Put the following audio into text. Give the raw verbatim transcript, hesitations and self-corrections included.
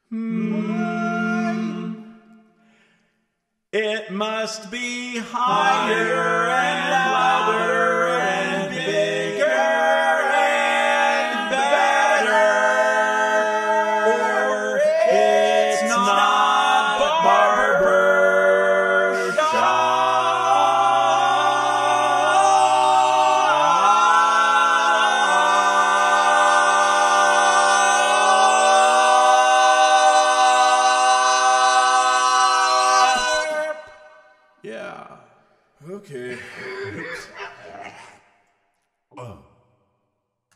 Hmm. It must be higher and louder and bigger and better, or it's not barber shop. Yeah. Okay.